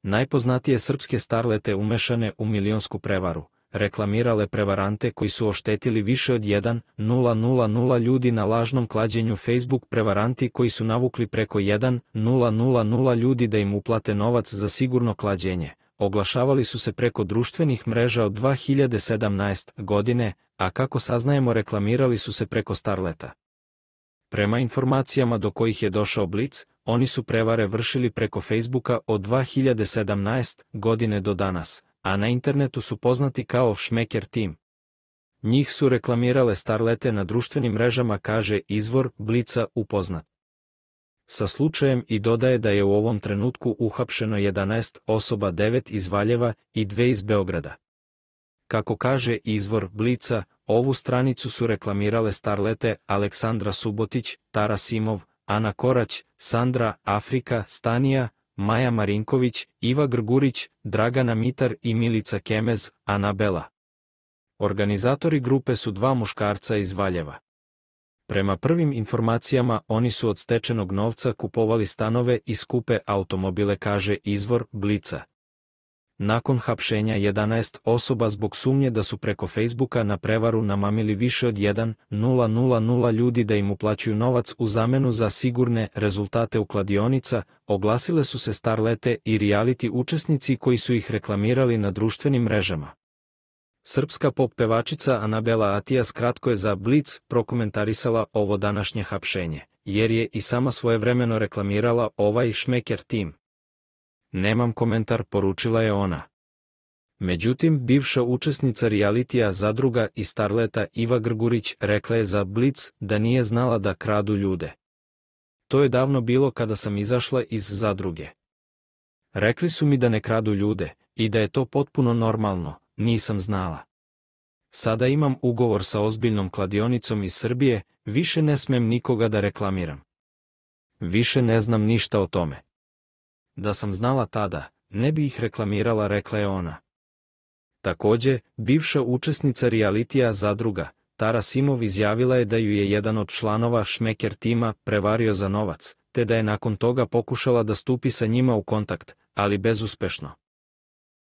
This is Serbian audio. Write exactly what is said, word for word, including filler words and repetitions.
Najpoznatije srpske starlete umešane u milionsku prevaru, reklamirale prevarante koji su oštetili više od jedan zarez ljudi na lažnom klađenju. Facebook prevaranti koji su navukli preko jedan zarez ljudi da im uplate novac za sigurno klađenje, oglašavali su se preko društvenih mreža od dve hiljade sedamnaeste. godine, a kako saznajemo reklamirali su se preko starleta. Prema informacijama do kojih je došao Blic, oni su prevare vršili preko Facebooka od dve hiljade sedamnaeste. godine do danas, a na internetu su poznati kao Šmeker tim. Njih su reklamirale starlete na društvenim mrežama, kaže izvor Blica upoznat sa slučajem, i dodaje da je u ovom trenutku uhapšeno jedanaest osoba, devet iz Valjeva i dve iz Beograda. Kako kaže izvor Blica, ovu stranicu su reklamirale starlete Aleksandra Subotić, Tara Simov, Ana Korać, Sandra Afrika, Stanija, Maja Marinković, Iva Grgurić, Dragana Mitar i Milica Kemez, Anabela. Organizatori grupe su dva muškarca iz Valjeva. Prema prvim informacijama, oni su od stečenog novca kupovali stanove i skupe automobile, kaže izvor Blica. Nakon hapšenja jedanaest osoba zbog sumnje da su preko Facebooka na prevaru namamili više od jedan zarez ljudi da im uplaćuju novac u zamenu za sigurne rezultate u kladionica, oglasile su se starlete i reality učesnici koji su ih reklamirali na društvenim mrežama. Srpska pop pevačica Anabela Atijas kratko je za Blic prokomentarisala ovo današnje hapšenje, jer je i sama svojevremeno reklamirala ovaj Šmeker tim. Nemam komentar, poručila je ona. Međutim, bivša učesnica realitija Zadruga i starleta Iva Grgurić rekla je za Blic da nije znala da kradu ljude. To je davno bilo kada sam izašla iz Zadruge. Rekli su mi da ne kradu ljude i da je to potpuno normalno, nisam znala. Sada imam ugovor sa ozbiljnom kladionicom iz Srbije, više ne smem nikoga da reklamiram. Više ne znam ništa o tome. Da sam znala tada, ne bi ih reklamirala, rekla je ona. Takođe, bivša učesnica realitija Zadruga, Tara Simov, izjavila je da ju je jedan od članova Šmeker tima prevario za novac, te da je nakon toga pokušala da stupi sa njima u kontakt, ali bezuspešno.